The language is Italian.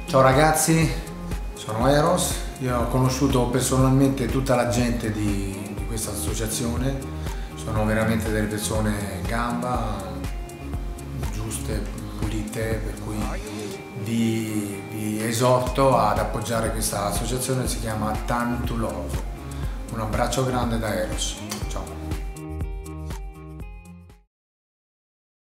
Ciao ragazzi, sono Eros, io ho conosciuto personalmente tutta la gente di questa associazione, sono veramente delle persone in gamba, giuste, pulite, per cui vi esorto ad appoggiare questa associazione, si chiama Time to Love. Un abbraccio grande da Eros, ciao!